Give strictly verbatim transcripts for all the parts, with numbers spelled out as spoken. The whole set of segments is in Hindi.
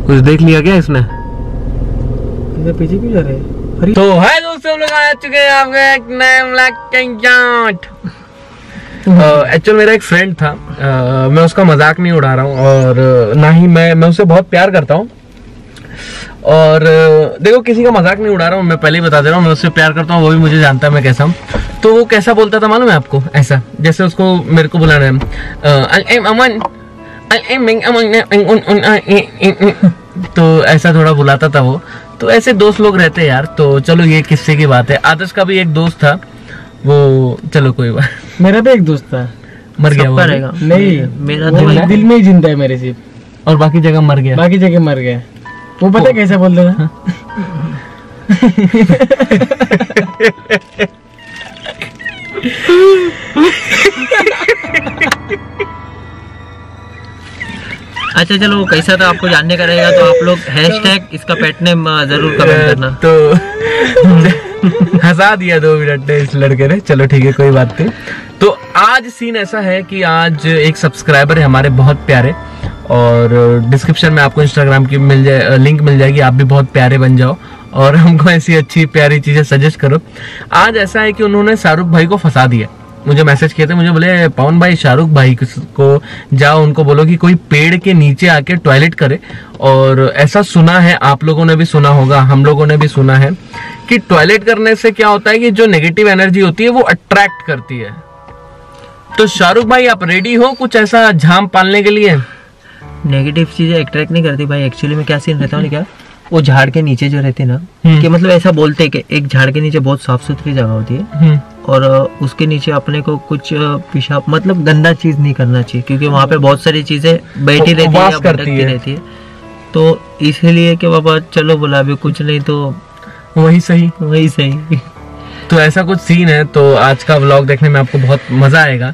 कुछ देख लिया क्या इसने? पीछे क्यों जा रहे हैं? तो है दोस्तों, हम लोग आ चुके हैं आपके एक नए व्लॉग। एक्चुअल मेरा एक फ्रेंड था, uh, मैं उसका मजाक नहीं उड़ा रहा हूँ और ना ही मैं मैं उससे बहुत प्यार करता हूँ। और uh, देखो, किसी का मजाक नहीं उड़ा रहा हूँ, मैं पहले ही बता दे रहा हूँ, मैं उससे प्यार करता हूँ, वो भी मुझे जानता है मैं कैसा हूँ। तो वो कैसा बोलता था मालूम है आपको? ऐसा जैसे उसको मेरे को बुलाना है अमन, तो ऐसा थोड़ा बुलाता था वो। तो ऐसे दोस्त लोग रहते हैं यार। तो चलो, ये किस्से की बात है। आदर्श का भी एक दोस्त था वो, चलो कोई बात। मेरा भी एक दोस्त था, मर गया वो। नहीं, मेरा दिल, दिल में ही जिंदा है मेरे सिर्फ, और बाकी जगह मर गया। बाकी जगह मर गया। वो पता कैसे बोल रहा था? अच्छा चलो, कैसा था आपको जानने का रहेगा तो आप लोग हैशटैग इसका पेट नेम जरूर कमेंट करना। तो हंसा दिया दो मिनट इस लड़के ने। चलो ठीक है, कोई बात नहीं। तो आज सीन ऐसा है कि आज एक सब्सक्राइबर है हमारे बहुत प्यारे, और डिस्क्रिप्शन में आपको इंस्टाग्राम की मिल जाए, लिंक मिल जाएगी। आप भी बहुत प्यारे बन जाओ और हमको ऐसी अच्छी प्यारी चीजें सजेस्ट करो। आज ऐसा है कि उन्होंने शाहरुख भाई को फंसा दिया। मुझे मैसेज किए थे, मुझे बोले पवन भाई शाहरुख भाई को जाओ, उनको बोलो कि कोई पेड़ के नीचे आके टॉयलेट करे। और ऐसा सुना है, आप लोगों ने भी सुना होगा, हम लोगों ने भी सुना है कि टॉयलेट करने से क्या होता है कि जो नेगेटिव एनर्जी होती है वो अट्रैक्ट करती है। तो शाहरुख भाई, आप रेडी हो कुछ ऐसा झाम पालने के लिए? नेगेटिव चीजें अट्रैक्ट नहीं करती भाई। एक्चुअली में क्या सीन रहता है क्या, वो झाड़ के नीचे जो रहते हैं ना, कि मतलब ऐसा बोलते हैं कि एक झाड़ के नीचे बहुत साफ सुथरी जगह होती है और उसके नीचे अपने को कुछ पेशाब मतलब गंदा चीज नहीं करना चाहिए, क्योंकि वहाँ पे बहुत सारी चीजें बैठी रहती है या भटकती रहती है। तो इसलिए कि बाबा चलो बोला अभी कुछ नहीं तो वही सही, वही सही। तो ऐसा कुछ सीन है। तो आज का व्लॉग देखने में आपको बहुत मजा आएगा।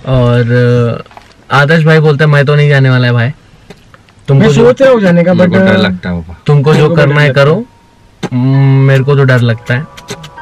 और आदर्श भाई बोलते हैं मैं तो नहीं जाने वाला है भाई, तुमको मैं सोच रहा हूँ जाने का, बट डर लगता है। तुमको जो करना है करो, मेरे को तो डर लगता है।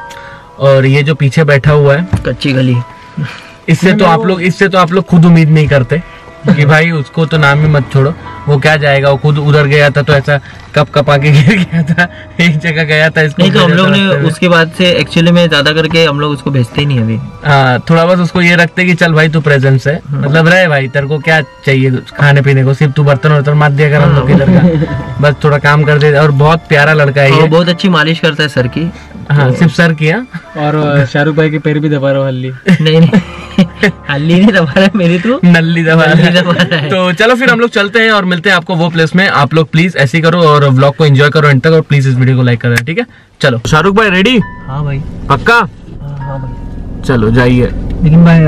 और ये जो पीछे बैठा हुआ है कच्ची गली, इससे तो आप लोग इससे तो आप लोग खुद उम्मीद नहीं करते कि भाई उसको तो नाम ही मत छोड़ो, वो क्या जाएगा। वो खुद उधर गया था तो ऐसा कप कप आके गिर गया था, एक जगह गया था। इसको नहीं तो हम लोग ने उसके बाद से एक्चुअली में ज्यादा करके हम लोग उसको भेजते ही नहीं अभी। हाँ, थोड़ा बस उसको ये रखते कि चल भाई तू प्रेजेंस है, मतलब रहे भाई, तेरे को क्या चाहिए खाने पीने को, सिर्फ तू बर्तन वर्तन मार दिया कर हम लोग इधर का, बस थोड़ा काम कर दे। और बहुत प्यारा लड़का है ये, बहुत अच्छी मालिश करता है सर की। हाँ, सिर्फ सर किया। और शाहरुख भाई के पैर भी दबा रहा हूँ हल्ली। नहीं नहीं, हल्ली नहीं दबा रहा है, मेरी तो नल्ली दबा रहा है। तो चलो फिर हम लोग चलते हैं और मिलते हैं आपको वो प्लेस में। आप लोग प्लीज ऐसे ही करो और व्लॉग को एंजॉय करो एंड तक, और प्लीज इस वीडियो को लाइक करें, ठीक है? चलो शाहरुख भाई रेडी? हाँ भाई, पक्का? हाँ भाई, चलो जाइए। लेकिन भाई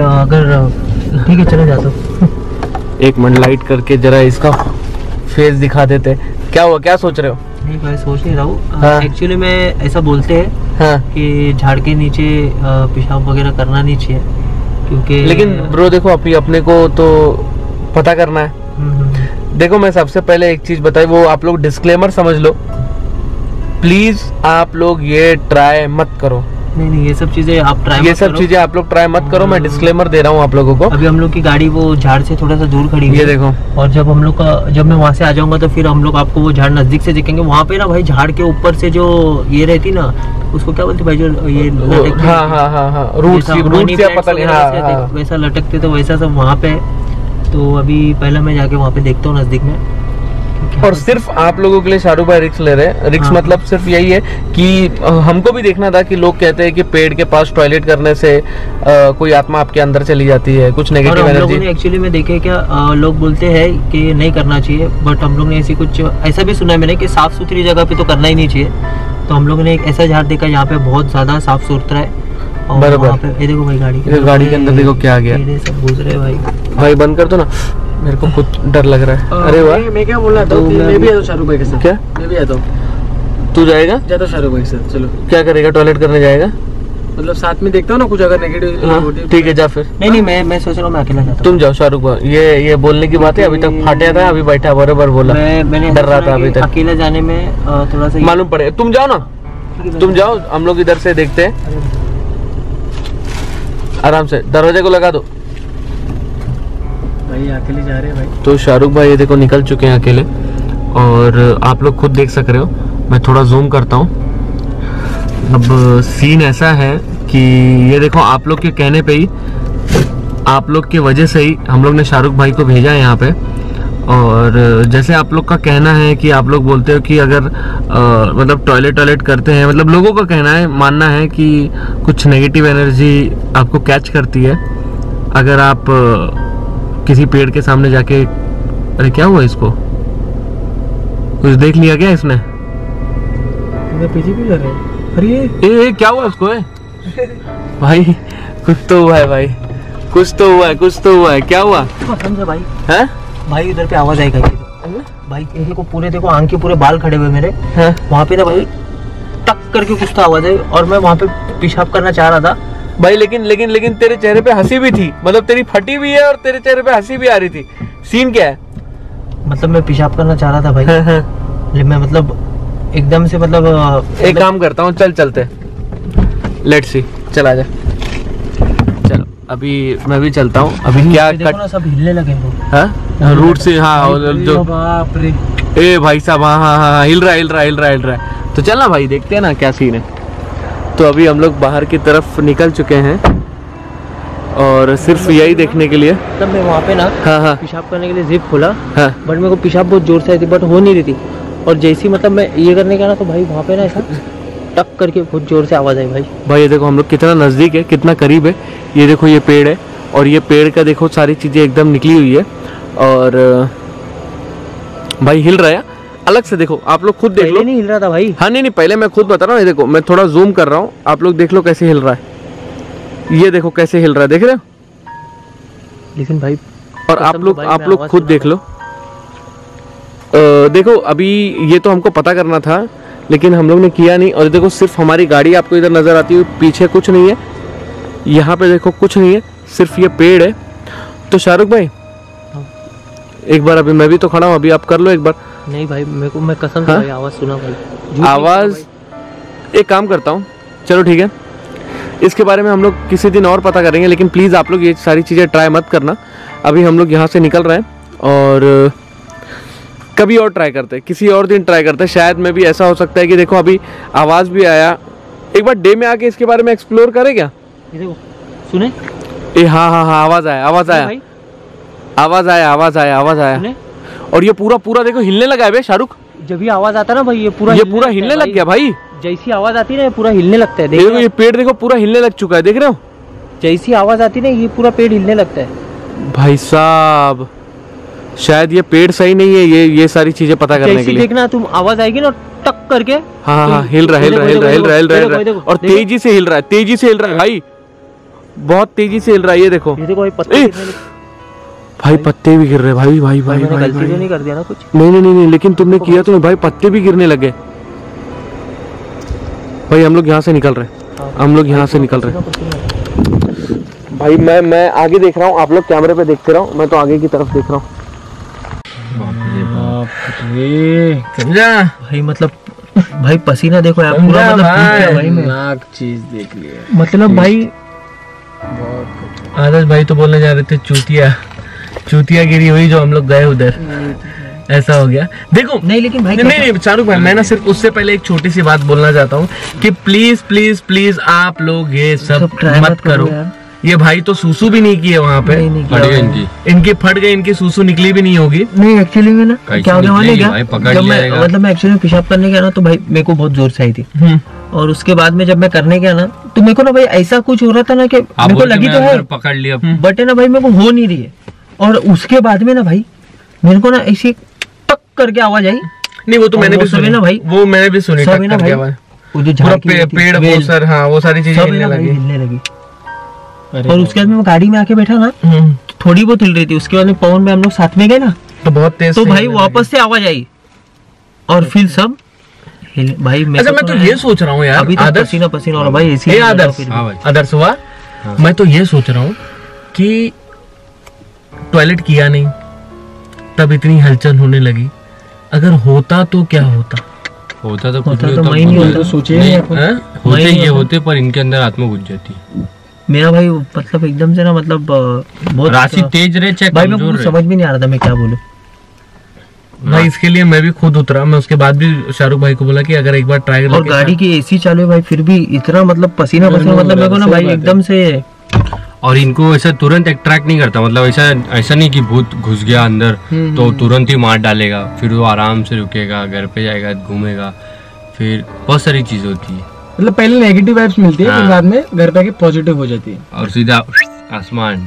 अगर ठीक है चले जाते। एक मिनट लाइट करके जरा इसका फेस दिखा देते। क्या हुआ, क्या सोच रहे हो? नहीं भाई सोच नहीं रहा हूँ। एक्चुअली में ऐसा बोलते हैं हाँ, कि झाड़ के नीचे पेशाब वगैरह करना नहीं चाहिए, क्योंकि लेकिन ब्रो देखो अभी अपने को तो पता करना है। देखो मैं सबसे पहले एक चीज बताई, वो आप लोग डिस्क्लेमर समझ लो प्लीज। आप लोग ये ट्राई मत करो। नहीं नहीं, ये सब चीजें आप ट्राई ये सब चीजें आप लोग ट्राई मत करो। मैं डिस्क्लेमर दे रहा हूँ आप लोगों को। अभी हम लोग की गाड़ी वो झाड़ से थोड़ा सा दूर खड़ी है, ये देखो। और जब हम लोग का जब मैं वहाँ से आ जाऊंगा तो फिर हम लोग आपको वो झाड़ नजदीक से दिखेंगे। वहाँ पे ना भाई झाड़ के ऊपर से जो ये रहती ना, उसको क्या बोलते भाई, जो ये हाँ हाँ हाँ हाँ रूट्स रूट्स या पता नहीं, हाँ वैसा लटकते तो वैसा सब वहाँ पे। तो अभी पहले मैं जाके वहाँ पे देखता हूँ नजदीक में। और सिर्फ आप लोगों के लिए शाहरुख भाई रिक्स ले रहे हैं। रिक्स हाँ। मतलब सिर्फ यही है कि हमको भी देखना था कि लोग कहते हैं कि पेड़ के पास टॉयलेट करने से आ, कोई आत्मा आपके अंदर चली जाती है, कुछ नेगेटिव एनर्जी। एक्चुअली में देखे क्या आ, लोग बोलते हैं कि नहीं करना चाहिए, बट हम लोग ने ऐसी कुछ ऐसा भी सुना है मैंने कि साफ सुथरी जगह पे तो करना ही नहीं चाहिए। तो हम लोग ने एक ऐसा झाड़ देखा यहाँ पे बहुत ज्यादा साफ सुथरा है। बराबर, ये देखो भाई गाड़ी गाड़ी के अंदर देखो क्या आ गया, सब घुस रहे भाई। भाई बंद कर दो ना, मेरे को खुद डर लग रहा है। अरे वाह, मैं क्या बोल रहा था, मैं भी आता हूँ शाहरुख भाई के साथ। क्या? मैं भी आता हूँ। तू जाएगा? जाता शाहरुख भाई के साथ। चलो। क्या करेगा? टॉयलेट करने जाएगा? मतलब साथ में देखता हूँ ना, कुछ अगर नेगेटिव। ठीक है जा फिर। नहीं नहीं, मैं मैं सोच रहा हूँ मैं अकेला जाता हूँ। तुम जाओ शाहरुख भाई, ये ये बोलने की बात है, अभी तक फाटा था, अभी बैठा बराबर बोला। मैंने डर रहा था अभी तक। अकेला जाने में थोड़ा सा मालूम पड़े। तुम जाओ ना, तुम जाओ, हम लोग इधर से देखते हैं आराम से। दरवाजे को लगा दो भाई, अकेले जा रहे हैं भाई। तो शाहरुख भाई ये देखो निकल चुके हैं अकेले, और आप लोग खुद देख सक रहे हो। मैं थोड़ा जूम करता हूँ। अब सीन ऐसा है कि ये देखो, आप लोग के कहने पे ही, आप लोग की वजह से ही हम लोग ने शाहरुख भाई को भेजा है यहाँ पे। और जैसे आप लोग का कहना है कि आप लोग बोलते हो कि अगर आ, मतलब टॉयलेट टॉयलेट करते हैं, मतलब लोगों का कहना है, मानना है कि कुछ नेगेटिव एनर्जी आपको कैच करती है अगर आप आ, किसी पेड़ के सामने जाके। अरे क्या हुआ इसको, कुछ देख लिया क्या इसने? पीछे क्यों जा रहे हैं? अरे ए, ए, क्या हुआ उसको? है भाई कुछ तो हुआ है भाई, कुछ तो हुआ है, कुछ तो हुआ है। क्या हुआ समझा भाई? हैं भाई उधर पे आवाज आएगा भाई। देखो पूरे, देखो आंख के पूरे बाल खड़े हुए मेरे। वहाँ पे ना भाई टक करके कुछ तो आवाज आई और मैं वहाँ पे पेशाब करना चाह रहा था भाई। लेकिन लेकिन लेकिन तेरे चेहरे पे हंसी भी थी, मतलब तेरी फटी भी है और तेरे चेहरे पे हंसी भी आ रही थी। सीन क्या है? मतलब मैं पेशाब करना चाह रहा था भाई। लेकिन मैं मतलब एकदम से मतलब एक काम करता हूँ, चल चलते, लेट्स सी, चल जा। चलो अभी मैं भी चलता हूँ। अभी क्या देखो ना, सब हिलने लगे हैं रूट से। हाँ जो बाप रे, ए भाई साहब, हाँ हाँ हाँ हिल रहा हिल रहा हिल रहा हिल रहा है। तो चल ना भाई, देखते हैं ना क्या सीन है। तो अभी हम लोग बाहर की तरफ निकल चुके हैं और सिर्फ यही देखने के लिए। तब मैं वहाँ पे ना हाँ हाँ पेशाब करने के लिए जिप खोला। हाँ बट मेरे को पेशाब बहुत जोर से आई थी, बट हो नहीं रही थी। और जैसी मतलब मैं ये करने का ना, तो भाई वहाँ पे ना ऐसा टक करके बहुत जोर से आवाज आई भाई। भाई ये देखो हम लोग कितना नज़दीक है, कितना करीब है। ये देखो ये पेड़ है और ये पेड़ का देखो सारी चीज़ें एकदम निकली हुई है और भाई हिल रहा है अलग से। देखो आप लोग खुद देख लो। नहीं हिल रहा था भाई। हाँ नहीं नहीं, पहले मैं खुद बता रहा हूँ। ये देखो मैं थोड़ा जूम कर रहा हूँ, आप लोग देख लो कैसे हिल रहा है। ये देखो कैसे हिल रहा है, देख रहे हो? लेकिन भाई और आप लोग आप लोग खुद देख लो। आ, देखो अभी ये तो हमको पता करना था लेकिन हम लोग ने किया नहीं। और देखो सिर्फ हमारी गाड़ी आपको इधर नजर आती है, पीछे कुछ नहीं है। यहाँ पे देखो कुछ नहीं है, सिर्फ ये पेड़ है। तो शाहरुख भाई एक बार, अभी मैं भी तो खड़ा हूँ, अभी आप कर लो एक बार। नहीं भाई मेरे को, मैं कसम से भाई आवाज सुना भाई। आवाज एक काम करता हूँ, चलो ठीक है, इसके बारे में हम लोग किसी दिन और पता करेंगे। लेकिन प्लीज़ आप लोग ये सारी चीज़ें ट्राई मत करना। अभी हम लोग यहाँ से निकल रहे हैं और कभी और ट्राई करते हैं, किसी और दिन ट्राई करते हैं। शायद में भी ऐसा हो सकता है कि देखो अभी आवाज़ भी आया, एक बार डे में आके इसके बारे में एक्सप्लोर करें क्या? ये देखो सुने? ए हाँ हाँ हाँ आवाज़ आया, आवाज़ आया, आवाज़ आया, आवाज़ आया, आवाज़ आया। और ये पूरा पूरा देखो हिलने लगा है बे शाहरुख। जब ये आवाज आता है ना भाई, ये पूरा ये पूरा हिलने लग गया भाई। जैसी आवाज आती है ना, ये पूरा हिलने लगता है। देखो ये पेड़ देखो पूरा हिलने लग चुका है, देख रहे हो? जैसी आवाज आती है ना, ये पूरा पेड़ हिलने लगता है भाई साहब। शायद ये पेड़ सही नहीं है, ये ये सारी चीजें पता करने के लिए। देखना तुम, आवाज आएगी ना टक करके। हाँ हाँ हिल रहा हिल रहा हिल रहा हिल रहा हिल रहा हिल रहा और तेजी से हिल रहा है, तेजी से हिल रहा है भाई, बहुत तेजी से हिल रहा है। ये देखो ये देखो भाई पत्ते, भाई पत्ते भी गिर रहे भाई भाई भाई मैंने गलती तो नहीं कर दिया ना कुछ? नहीं नहीं नहीं लेकिन तुमने किया तो भाई, पत्ते भी गिरने लगे भाई। हम लोग यहाँ से निकल रहे, हम लोग यहाँ से निकल रहे भाई। मैं मैं आगे देख रहा हूँ, आप लोग कैमरे पे देखते रहो, मैं तो आगे की तरफ देख रहा हूँ। समझा भाई? मतलब भाई पसीना देखो यार पूरा, मतलब भाई मैं नाक चीज देख लिया। मतलब भाई आदर्श भाई तो बोलने जा रहे थे चूतिया, चूतिया गिरी हुई जो हम लोग गए उधर, ऐसा हो गया। देखो नहीं लेकिन भाई नहीं नहीं शाहरुख भाई, मैं ना सिर्फ उससे पहले एक छोटी सी बात बोलना चाहता हूँ कि प्लीज प्लीज प्लीज आप लोग ये सब, सब मत करो। ये भाई तो सूसू भी नहीं किए वहाँ पे, फट गए इनकी, इनकी फट गई, इनकी सूसू निकली भी नहीं होगी। नहीं एक्चुअली में ना क्या होने वाले क्या, जब मैं मतलब मैं एक्चुअली पेशाब करने गया ना, तो भाई मेरे को बहुत जोर से आई थी। और उसके बाद में जब मैं करने गया ना, तो मेरे को ना भाई ऐसा कुछ हो रहा था ना कि मेरे को लगी तो है, पकड़ लिया, बट है ना भाई मेरे को हो नहीं रही है। और उसके बाद में ना भाई मेरे को ना ऐसी टक करके आवाज आई। नहीं वो तो मैंने भी सुनी ना भाई, वो मैंने भी सुनी टक करके आवाज। वो जो पेड़ वो सर, हाँ वो सारी चीजें हिलने लगी हिलने लगी। और उसके बाद में गाड़ी में आके बैठा ना, तो थोड़ी बहुत हिल रही थी। उसके बाद में पवन में हम लोग साथ में गए ना, तो बहुत तेज, तो भाई वापस से आवाज आई और फिर सब भाई। मैं अच्छा मैं तो ये सोच रहा हूँ यार, अभी तक पसीना पसीना हो रहा भाई। ऐसी आदर्श आदर्श हुआ, मैं तो ये सोच रहा हूँ कि टॉयलेट किया नहीं तब इतनी हलचल होने लगी, अगर होता तो क्या होता? होता तो कुछ तो मैं नहीं होता, सोचे नहीं होते ये होते, पर इनके अंदर आत्मा घुस जाती। मेरा भाई मतलब एकदम से ना, मतलब बहुत राशि तेज रहे, चेक भाई मैं कुछ समझ भी नहीं आ रहा था मैं क्या बोलूं भाई इसके लिए मैं भी खुद उतरा, मैं उसके बाद भी शाहरुख भाई को बोला कि अगर एक बार ट्राई कर। और गाड़ी की एसी चालू है भाई, फिर भी इतना मतलब पसीना पसीना, मतलब मेरे को ना भाई एकदम से। और इनको ऐसा तुरंत अट्रैक्ट नहीं करता, मतलब ऐसा ऐसा नहीं कि भूत घुस गया अंदर तो तुरंत ही मार डालेगा, फिर वो आराम से रुकेगा, घर पे जाएगा, घूमेगा, फिर बहुत सारी चीज होती है। मतलब पहले नेगेटिव वाइब्स मिलती है, फिर बाद में घर पे आके पॉजिटिव हो जाती है और सीधा आसमान।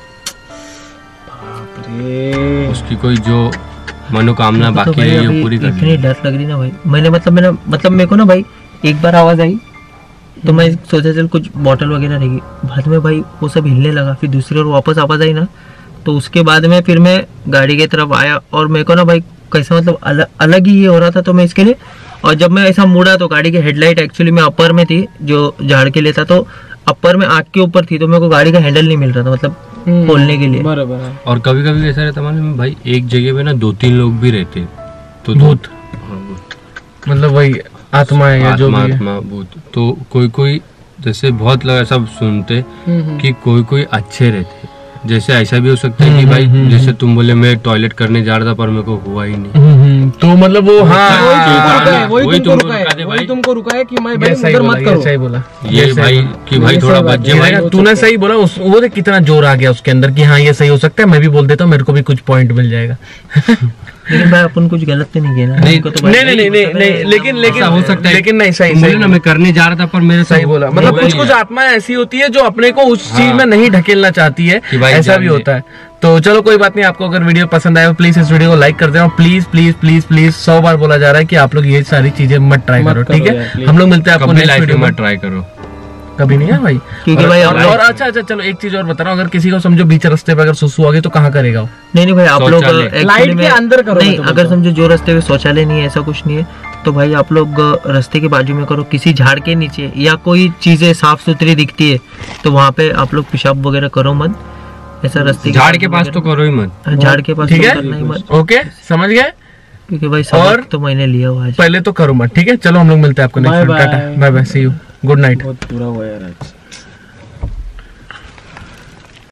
उसकी कोई जो मनोकामना बाकी तो रही है वो पूरी कर इतनी डर लग रही ना भाई। मैंने मतलब मैंने मतलब मेरे को ना भाई एक बार आवाज आई तो मैं सोचा चल कुछ बॉटल वगैरह रहेगी, बाद में भाई वो सब हिलने लगा, फिर दूसरी ओर वापस आवाज आई ना, तो उसके बाद में फिर मैं गाड़ी की तरफ आया और मेरे को ना भाई कैसा मतलब अलग अलग ही ये हो रहा था, तो मैं इसके लिए, और जब मैं ऐसा मुड़ा तो गाड़ी की हेडलाइट एक्चुअली में अपर में थी, जो झाड़ के लिए था, तो अपर में आँख के ऊपर थी, तो मेरे को गाड़ी का हैंडल नहीं मिल रहा था मतलब खोलने के लिए। बराबर है। और कभी कभी ऐसा रहता मालूम है भाई, एक जगह पे ना दो तीन लोग भी रहते, तो भूत मतलब वही आत्मा है या जो भी है। आत्मा भूत, तो कोई कोई जैसे बहुत लोग ऐसा सुनते कि कोई कोई अच्छे रहते, जैसे ऐसा भी हो सकता है कि भाई जैसे तुम बोले मैं टॉयलेट करने जा रहा था पर मेरे को हुआ ही नहीं, तो मतलब वो हाँ वही तुमको रुका है, वही तुमको रुका है कि मैं भाई उधर मत करो। सही बोला ये भाई कि भाई थोड़ा बच जाए भाई। तूने सही बोला, वो देख कितना जोर आ गया उसके अंदर कि हाँ ये सही हो सकता है, मैं भी बोल देता हूँ, मेरे को भी कुछ पॉइंट मिल जाएगा। लेकिन भाई अपन कुछ गलत तो नहीं किया ना। नहीं नहीं नहीं नहीं नहीं लेकिन लेकिन हो सकता है, लेकिन नहीं सही सही ना मैं करने जा रहा था पर मेरे सही बोला, मतलब कुछ कुछ आत्माएं ऐसी होती है जो अपने को उस चीज में नहीं ढकेलना चाहती है, ऐसा भी होता है। तो चलो कोई बात नहीं, आपको अगर वीडियो पसंद आए प्लीज इस वीडियो को लाइक कर देना, प्लीज प्लीज प्लीज प्लीज सौ बार बोला जा रहा है कि आप लोग ये सारी चीजें मत ट्राई करो, ठीक है। हम लोग मिलते हैं आपको नेक्स्ट वीडियो में। ट्राई करो कभी नहीं है भाई, क्योंकि भाई और, और अच्छा अच्छा चलो एक चीज और बता रहा हूँ, अगर किसी को समझो बीच रास्ते पे अगर सुसु आ गई तो कहाँ करेगा वो? नहीं नहीं भाई आप लोग लाइट के अंदर करो। नहीं अगर समझो जो रास्ते पे शौचालय नहीं है, ऐसा कुछ नहीं है, तो भाई आप लोग रास्ते के बाजू में करो, किसी झाड़ के नीचे, या कोई चीजें साफ सुथरी दिखती है तो वहाँ पे आप लोग पेशाब वगैरह करो मत, ऐसा रास्ते झाड़ के पास तो करो ही मत, झाड़ के पास ठीक है, करना ही मत। ओके समझ गए, क्योंकि भाई सबक तो मैंने लिया हुआ है, पहले तो करो मत, ठीक है। चलो हम लोग मिलते हैं आपको next video, tata bye bye, see you, good night. बहुत बुरा हुआ यार आज।